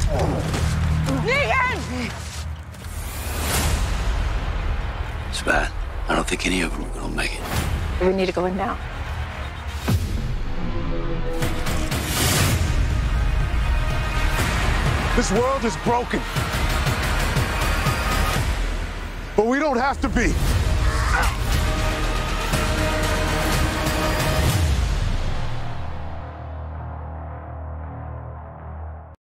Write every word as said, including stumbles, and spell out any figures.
Negan! It's bad. I don't think any of them are gonna make it. We need to go in now. This world is broken. But we don't have to be.